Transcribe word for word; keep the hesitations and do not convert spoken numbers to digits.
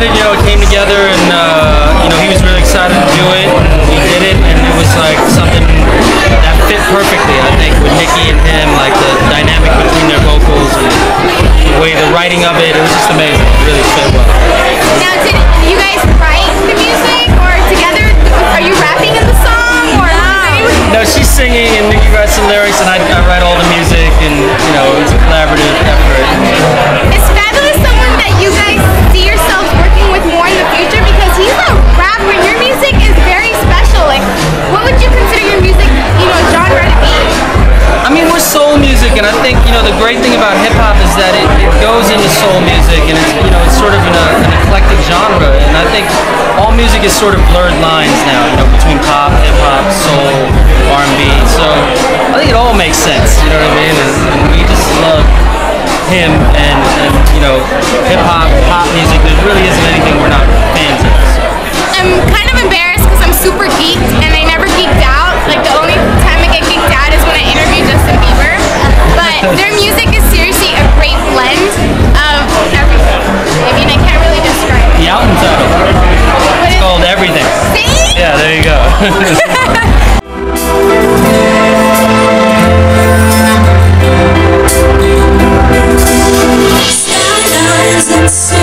started, you know, it came together, and uh, you know, he was really excited to do it, and we did it, and it was like something that fit perfectly, I think, with Nikki and him, like the dynamic between their vocals and the way the writing of it, it was just amazing. It really fit well. Now, did you guys write the music, or together, are you rapping in the song, or? No, she's singing, and Nikki writes the lyrics, and I, I write all the music, and you know, it's a collaborative effort. Is Fabulous someone that you guys see yourselves working with more in the future? Because he's a rapper, and your music is very special. Like, what would you consider your music, you know, genre to be? I mean, we're soul music, and I think, you know, the great thing about hip hop is that it, it goes into soul music, and it's, you know, it's sort of in a, an eclectic genre, and I think all music is sort of blurred lines now, you know, between pop, hip hop, soul, R and B. So I think it all makes sense, you know what I mean? And, and we just love him, and, and you know, hip hop, pop music. There really isn't anything we're not fans of. So. I'm kind of embarrassed because I'm super geeked, and I never geeked out. Like, the only time I get geeked out is when I interview Justin Bieber. But their music is seriously a great blend of everything. I mean, I can't really describe it. The album title. What It's called Everything. See? Yeah, there you go. Skylines and